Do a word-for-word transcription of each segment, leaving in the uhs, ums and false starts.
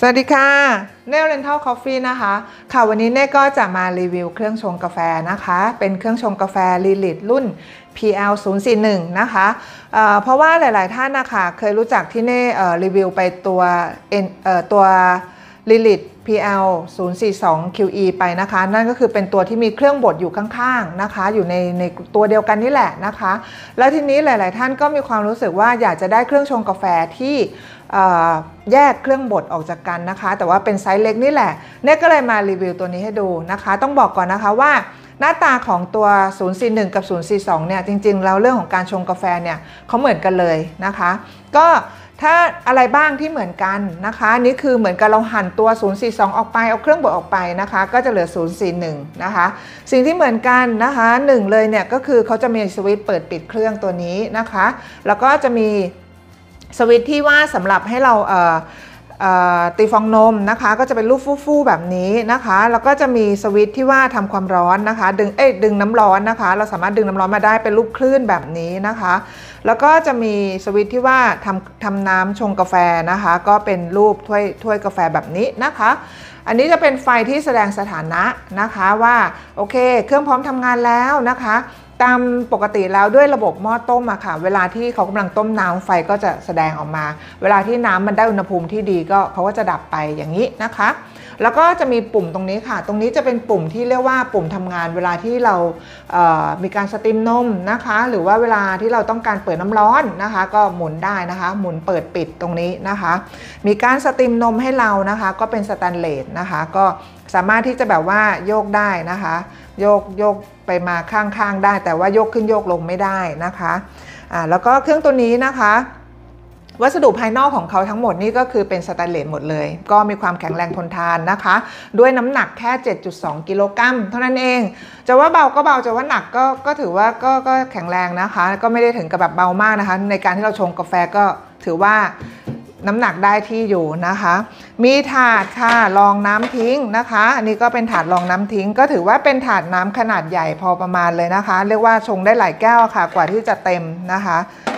สวัสดีค่ะเนลเรนทัลคอฟฟี่นะคะค่ะวันนี้เน่ก็จะมารีวิวเครื่องชงกาแฟนะคะเป็นเครื่องชงกาแฟลิลิตรุ่น พี แอล ศูนย์ สี่ หนึ่ง นะคะเอ่อเพราะว่าหลายๆท่านนะคะเคยรู้จักที่เน่เอ่อรีวิวไปตัวเอ่อตัวลิลิต พี แอล ศูนย์ สี่ สอง คิว อี ไปนะคะนั่นก็คือเป็นตัวที่มีเครื่องบดอยู่ข้างๆนะคะอยู่ในในตัวเดียวกันนี่แหละนะคะแล้วทีนี้หลายๆท่านก็มีความรู้สึกว่าอยากจะได้เครื่องชงกาแฟที่แยกเครื่องบดออกจากกันนะคะแต่ว่าเป็นไซส์เล็กนี่แหละเนี่ยก็เลยมารีวิวตัวนี้ให้ดูนะคะต้องบอกก่อนนะคะว่าหน้าตาของตัว ศูนย์ สี่ หนึ่ง กับ ศูนย์ สี่ สอง เนี่ยจริงๆแล้วเรื่องของการชงกาแฟเนี่ยเขาเหมือนกันเลยนะคะก็ถ้าอะไรบ้างที่เหมือนกันนะคะนี่คือเหมือนกับเราหั่นตัว ศูนย์ สี่ สอง ออกไปเอาเครื่องบดออกไปนะคะก็จะเหลือ ศูนย์ สี่ หนึ่ง นะคะสิ่งที่เหมือนกันนะคะหนึ่งเลยเนี่ยก็คือเขาจะมีสวิตช์เปิดปิดเครื่องตัวนี้นะคะแล้วก็จะมีสวิตช์ที่ว่าสำหรับให้เราเอ่อตีฟองนมนะคะก็จะเป็นรูปฟู่ๆแบบนี้นะคะแล้วก็จะมีสวิตช์ที่ว่าทำความร้อนนะคะดึงเอ้ยดึงน้ำร้อนนะคะเราสามารถดึงน้ำร้อนมาได้เป็นรูปคลื่นแบบนี้นะคะแล้วก็จะมีสวิตช์ที่ว่าทำทำน้ำชงกาแฟนะคะก็เป็นรูปถ้วยถ้วยกาแฟแบบนี้นะคะอันนี้จะเป็นไฟที่แสดงสถานะนะคะว่าโอเคเครื่องพร้อมทำงานแล้วนะคะตามปกติแล้วด้วยระบบหม้อต้มอะค่ะเวลาที่เขากำลังต้มน้ำไฟก็จะแสดงออกมาเวลาที่น้ำมันได้อุณหภูมิที่ดีก็เขาก็จะดับไปอย่างนี้นะคะแล้วก็จะมีปุ่มตรงนี้ค่ะตรงนี้จะเป็นปุ่มที่เรียกว่าปุ่มทำงานเวลาที่เราเอ่อมีการสตรีมนมนะคะหรือว่าเวลาที่เราต้องการเปิดน้ำร้อนนะคะก็หมุนได้นะคะหมุนเปิดปิดตรงนี้นะคะมีการสตรีมนมให้เรานะคะก็เป็นสแตนเลสนะคะก็สามารถที่จะแบบว่าโยกได้นะคะโยกโยกไปมาข้างๆได้แต่ว่าโยกขึ้นโยกลงไม่ได้นะคะอ่าแล้วก็เครื่องตัวนี้นะคะวัสดุภายนอกของเขาทั้งหมดนี่ก็คือเป็นสแตนเลสหมดเลยก็มีความแข็งแรงทนทานนะคะด้วยน้ำหนักแค่ เจ็ดจุดสอง กิโลกรัมเท่านั้นเองจะว่าเบาก็เบาจะว่าหนักก็ก็ถือว่าก็ก็แข็งแรงนะคะก็ไม่ได้ถึงกับแบบเบามากนะคะในการที่เราชงกาแฟก็ถือว่าน้ำหนักได้ที่อยู่นะคะมีถาดค่ะรองน้ำทิ้งนะคะอันนี้ก็เป็นถาดรองน้ำทิ้งก็ถือว่าเป็นถาดน้ำขนาดใหญ่พอประมาณเลยนะคะเรียกว่าชงได้หลายแก้วค่ะกว่าที่จะเต็มนะคะ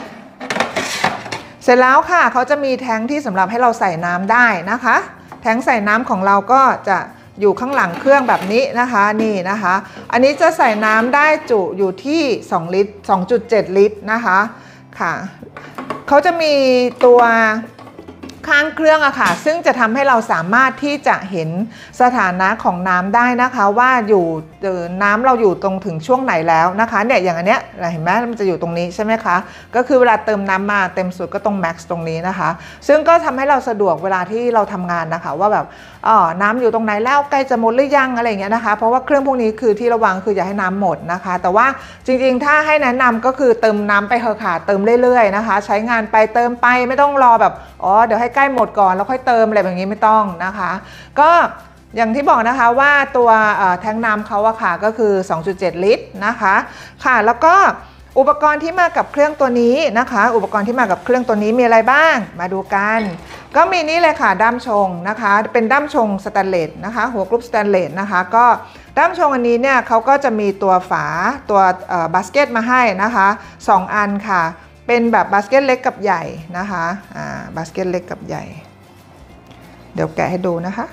เสร็จแล้วค่ะเขาจะมีแท้งที่สำหรับให้เราใส่น้ำได้นะคะแท้งใส่น้ำของเราก็จะอยู่ข้างหลังเครื่องแบบนี้นะคะนี่นะคะอันนี้จะใส่น้ำได้จุอยู่ที่สองลิตร สองจุดเจ็ด ลิตรนะคะค่ะเขาจะมีตัวข้างเครื่องอะค่ะซึ่งจะทำให้เราสามารถที่จะเห็นสถานะของน้ำได้นะคะว่าอยู่น้ำเราอยู่ตรงถึงช่วงไหนแล้วนะคะเนี่ยอย่างอันเนี้ยเห็นไหมมันจะอยู่ตรงนี้ใช่ไหมคะก็คือเวลาเติมน้ำมาเต็มสุดก็ตรงแม็กซ์ตรงนี้นะคะซึ่งก็ทำให้เราสะดวกเวลาที่เราทำงานนะคะว่าแบบอ๋อน้ำอยู่ตรงไหนแล้วใกล้จะหมดหรือยังอะไรอย่างเงี้ยนะคะเพราะว่าเครื่องพวกนี้คือที่ระวังคืออย่าให้น้ำหมดนะคะแต่ว่าจริงๆถ้าให้แนะนำก็คือเติมน้ำไปเถอะค่ะเติมเรื่อยๆนะคะใช้งานไปเติมไปไม่ต้องรอแบบอ๋อเดี๋ยวให้ใกล้หมดก่อนแล้วค่อยเติมอะไรแบบนี้ไม่ต้องนะคะก็อย่างที่บอกนะคะว่าตัวแทงน้ำเขาอะค่ะก็คือ สองจุดเจ็ด ลิตรนะคะค่ะแล้วก็อุปกรณ์ที่มากับเครื่องตัวนี้นะคะอุปกรณ์ที่มากับเครื่องตัวนี้มีอะไรบ้างมาดูกันก็มีนี่เลยค่ะด้ามชงนะคะเป็นด้ามชงสแตนเลสนะคะหัวกรุ๊ปสแตนเลสนะคะก็ด้ามชงอันนี้เนี่ยเขาก็จะมีตัวฝาตัวบาสเกตมาให้นะคะสองอันค่ะเป็นแบบบาสเกตเล็กกับใหญ่นะคะอ่าบาสเกตเล็กกับใหญ่เดี๋ยวแกะให้ดูนะคะ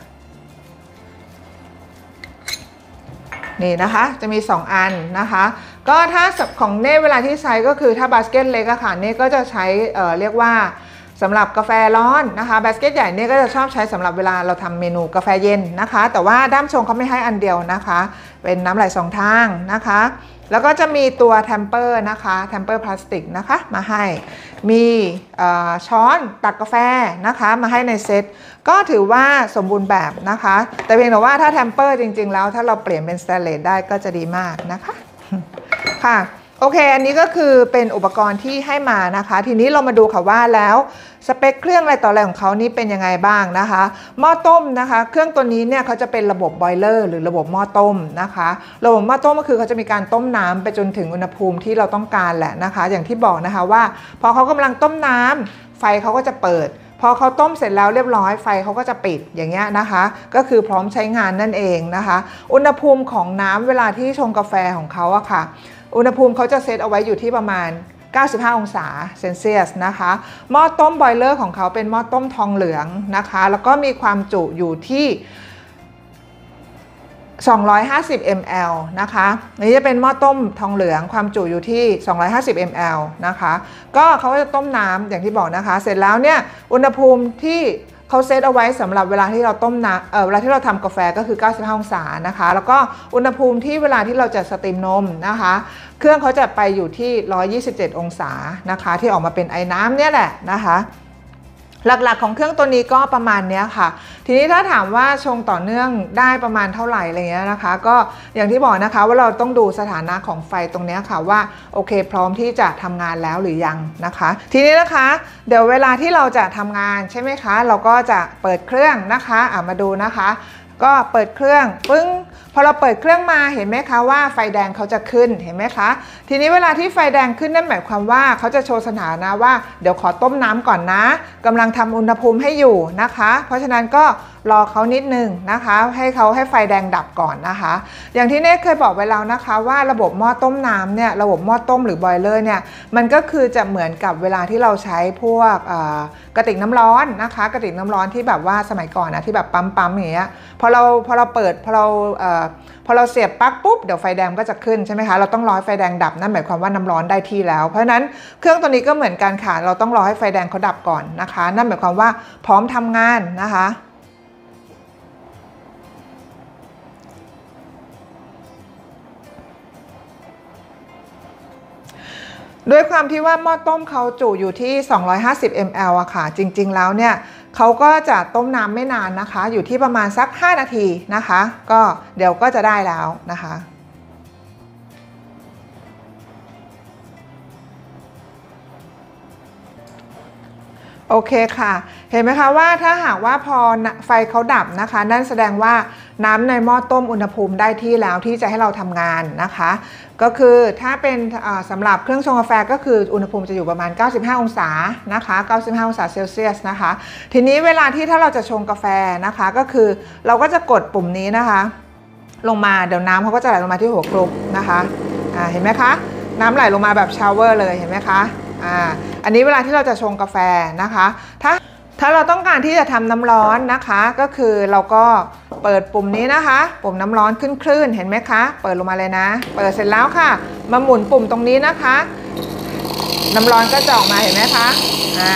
นี่นะคะจะมีสองอันนะคะก็ถ้าของเน่เวลาที่ใช้ก็คือถ้าบาสเกตเล็กอะค่ะเน่ก็จะใช้เอ่อเรียกว่าสำหรับกาแฟร้อนนะคะบาสเกตใหญ่เนี่ยก็จะชอบใช้สำหรับเวลาเราทำเมนูกาแฟเย็นนะคะแต่ว่าด้ามชงเขาไม่ให้อันเดียวนะคะเป็นน้ำไหลสองทางนะคะแล้วก็จะมีตัวแทมเปอร์นะคะแทมเปอร์พลาสติกนะคะมาให้มีช้อนตักกาแฟนะคะมาให้ในเซตก็ถือว่าสมบูรณ์แบบนะคะแต่เพียงแต่ว่าถ้าแทมเปอร์จริงๆแล้วถ้าเราเปลี่ยนเป็นสแตนเลสได้ก็จะดีมากนะคะค่ะโอเคอันนี้ก็คือเป็นอุปกรณ์ที่ให้มานะคะทีนี้เรามาดูค่ะว่าแล้วสเปคเครื่องอะไรต่ออะไรของเขานี่เป็นยังไงบ้างนะคะหม้อต้มนะคะเครื่องตัวนี้เนี่ยเขาจะเป็นระบบบอยเลอร์หรือระบบหม้อต้มนะคะระบบหม้อต้มก็คือเขาจะมีการต้มน้ำไปจนถึงอุณหภูมิที่เราต้องการแหละนะคะอย่างที่บอกนะคะว่าพอเขากำลังต้มน้ำไฟเขาก็จะเปิดพอเขาต้มเสร็จแล้วเรียบร้อยไฟเขาก็จะปิดอย่างเงี้ยนะคะก็คือพร้อมใช้งานนั่นเองนะคะอุณหภูมิของน้ำเวลาที่ชงกาแฟของเขาอะค่ะอุณหภูมิเขาจะเซตเอาไว้อยู่ที่ประมาณเก้าสิบห้าองศาเซนเซียสนะคะหม้อต้มบอยเลอร์ของเขาเป็นหม้อต้มทองเหลืองนะคะแล้วก็มีความจุอยู่ที่สองร้อยห้าสิบมิลลิลิตร นะคะนี่จะเป็นหม้อต้มทองเหลืองความจุอยู่ที่สองร้อยห้าสิบมิลลิลิตร นะคะก็เขาก็จะต้มน้ำอย่างที่บอกนะคะเสร็จแล้วเนี่ยอุณหภูมิที่เขาเซตเอาไว้สำหรับเวลาที่เราต้มน้ำเออเวลาที่เราทำกาแฟก็คือเก้าสิบห้าองศานะคะแล้วก็อุณหภูมิที่เวลาที่เราจะสตรีมนมนะคะเครื่องเขาจะไปอยู่ที่หนึ่งร้อยยี่สิบเจ็ดองศานะคะที่ออกมาเป็นไอ้น้ำเนี่ยแหละนะคะหลักๆของเครื่องตัวนี้ก็ประมาณนี้ค่ะทีนี้ถ้าถามว่าชงต่อเนื่องได้ประมาณเท่าไหร่อะไรเงี้ยนะคะก็อย่างที่บอกนะคะว่าเราต้องดูสถานะของไฟตรงนี้ค่ะว่าโอเคพร้อมที่จะทำงานแล้วหรือยังนะคะทีนี้นะคะเดี๋ยวเวลาที่เราจะทำงานใช่ไหมคะเราก็จะเปิดเครื่องนะคะอ่ะมาดูนะคะก็เปิดเครื่องปึ้งพอเราเปิดเครื่องมาเห็นไหมคะว่าไฟแดงเขาจะขึ้นเห็นไหมคะทีนี้เวลาที่ไฟแดงขึ้นนั่นหมายความว่าเขาจะโชว์สถานะว่าเดี๋ยวขอต้มน้ำก่อนนะกำลังทำอุณหภูมิให้อยู่นะคะเพราะฉะนั้นก็รอเขานิดนึงนะคะให้เขาให้ไฟแดงดับก่อนนะคะอย่างที่เน่เคยบอกไว้แล้วนะคะว่าระบบหม้อต้มน้ำเนี่ยระบบหม้อต้มหรือบอยเลอร์เนี่ยมันก็คือจะเหมือนกับเวลาที่เราใช้พวกกระติกน้ำร้อนนะคะกระติกน้ำร้อนที่แบบว่าสมัยก่อนนะที่แบบปั๊มๆอย่างเงี้ยพอเราพอเราเปิดพอเราพอเราเสียบปลั๊กปุ๊บเดี๋ยวไฟแดงก็จะขึ้นใช่ไหมคะเราต้องรอให้ไฟแดงดับนั่นหมายความว่าน้ำร้อนได้ที่แล้วเพราะฉะนั้นเครื่องตัวนี้ก็เหมือนกันค่ะเราต้องรอให้ไฟแดงเขาดับก่อนนะคะนั่นหมายความว่าพร้อมทำงานนะคะด้วยความที่ว่าหม้อต้มเขาจุอยู่ที่สองร้อยห้าสิบมิลลิลิตร อะค่ะจริงๆแล้วเนี่ยเขาก็จะต้มน้ำไม่นานนะคะอยู่ที่ประมาณสักห้านาทีนะคะก็เดี๋ยวก็จะได้แล้วนะคะโอเคค่ะเห็นไหมคะว่าถ้าหากว่าพอไฟเขาดับนะคะนั่นแสดงว่าน้ำในหม้อต้มอุณหภูมิได้ที่แล้วที่จะให้เราทำงานนะคะก็คือถ้าเป็นสำหรับเครื่องชงกาแฟก็คืออุณหภูมิจะอยู่ประมาณเก้าสิบห้าองศานะคะเก้าสิบห้าองศาเซลเซียสนะคะทีนี้เวลาที่ถ้าเราจะชงกาแฟนะคะก็คือเราก็จะกดปุ่มนี้นะคะลงมาเดี๋ยวน้ำเขาก็จะไหลลงมาที่หัวกรุ๊ปนะคะอ่าเห็นไหมคะน้ำไหลลงมาแบบชาวเวอร์เลยเห็นไหมคะอ่าอันนี้เวลาที่เราจะชงกาแฟนะคะถ้าถ้าเราต้องการที่จะทำน้ำร้อนนะคะก็คือเราก็เปิดปุ่มนี้นะคะปุ่มน้ำร้อนขึ้นคลื่นเห็นไหมคะเปิดลงมาเลยนะเปิดเสร็จแล้วค่ะมาหมุนปุ่มตรงนี้นะคะน้ำร้อนก็จะออกมาเห็นไหมคะอ่า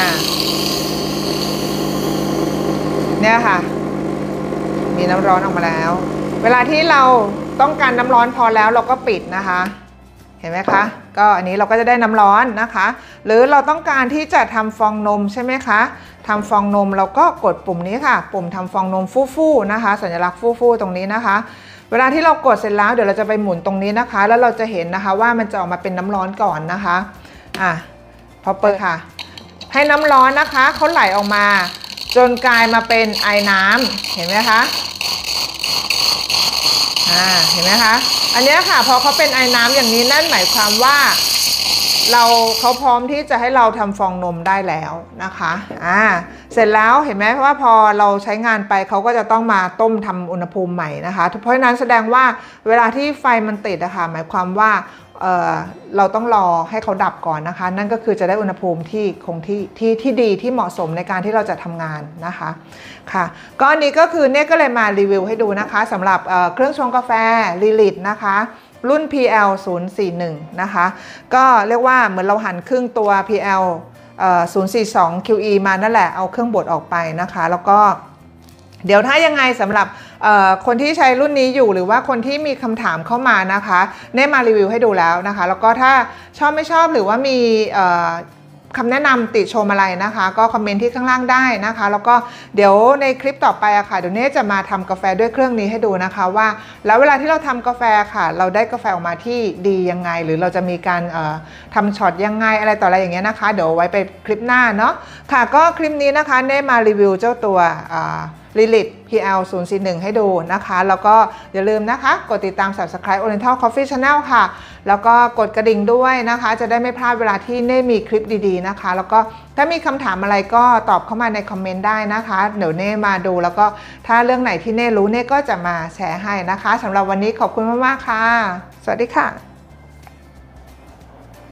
เนี่ยค่ะมีน้ำร้อนออกมาแล้วเวลาที่เราต้องการน้ำร้อนพอแล้วเราก็ปิดนะคะเห็นไหมคะก็อันนี้เราก็จะได้น้ำร้อนนะคะหรือเราต้องการที่จะทำฟองนมใช่ไหมคะทำฟองนมเราก็กดปุ่มนี้ค่ะปุ่มทำฟองนมฟู่ๆนะคะสัญลักษณ์ฟู่ๆตรงนี้นะคะเวลาที่เรากดเสร็จแล้วเดี๋ยวเราจะไปหมุนตรงนี้นะคะแล้วเราจะเห็นนะคะว่ามันจะออกมาเป็นน้ำร้อนก่อนนะคะอ่ะพอเปิดค่ะให้น้ำร้อนนะคะเขาไหลออกมาจนกลายมาเป็นไอน้ำเห็นไหมคะอ่าเห็นไหมคะอันนี้ค่ะพอเขาเป็นไอน้ำอย่างนี้นั่นหมายความว่าเราเขาพร้อมที่จะให้เราทำฟองนมได้แล้วนะคะอ่าเสร็จแล้วเห็นไหมว่าพอเราใช้งานไปเขาก็จะต้องมาต้มทำอุณหภูมิใหม่นะคะเพราะฉะนั้นแสดงว่าเวลาที่ไฟมันติดอะค่ะหมายความว่าเอ่อเราต้องรอให้เขาดับก่อนนะคะนั่นก็คือจะได้อุณหภูมิที่คงที่ที่ที่ดีที่เหมาะสมในการที่เราจะทำงานนะคะค่ะก็อันนี้ก็คือเนี่ยก็เลยมารีวิวให้ดูนะคะสำหรับเอ่อเครื่องชงกาแฟลิลิตนะคะรุ่น พี แอล ศูนย์ สี่หนึ่ง นะคะก็เรียกว่าเหมือนเราหันครึ่งตัว พี แอล ศูนย์ สี่ สอง คิว อี มานั่นแหละเอาเครื่องบดออกไปนะคะแล้วก็เดี๋ยวถ้ายังไงสำหรับคนที่ใช้รุ่นนี้อยู่หรือว่าคนที่มีคำถามเข้ามานะคะเน่มารีวิวให้ดูแล้วนะคะแล้วก็ถ้าชอบไม่ชอบหรือว่ามีคำแนะนำติชมอะไรนะคะก็คอมเมนต์ที่ข้างล่างได้นะคะแล้วก็เดี๋ยวในคลิปต่อไปอะค่ะเดี๋ยวเน่จะมาทำกาแฟด้วยเครื่องนี้ให้ดูนะคะว่าแล้วเวลาที่เราทำกาแฟค่ะเราได้กาแฟออกมาที่ดียังไงหรือเราจะมีการทำช็อตยังไงอะไรต่ออะไรอย่างเงี้ยนะคะเดี๋ยวไว้ไปคลิปหน้าเนาะค่ะก็คลิปนี้นะคะเน่มารีวิวเจ้าตัวลิลิต พี แอล ศูนย์ สี่หนึ่ง ให้ดูนะคะแล้วก็อย่าลืมนะคะกดติดตาม Subscribe Oriental Coffee Channel ค่ะแล้วก็กดกระดิ่งด้วยนะคะจะได้ไม่พลาดเวลาที่เน่มีคลิปดีๆนะคะแล้วก็ถ้ามีคำถามอะไรก็ตอบเข้ามาในคอมเมนต์ได้นะคะเดี๋ยวเน่มาดูแล้วก็ถ้าเรื่องไหนที่เน่รู้เน่ก็จะมาแชร์ให้นะคะสำหรับวันนี้ขอบคุณมากๆค่ะสวัสดีค่ะ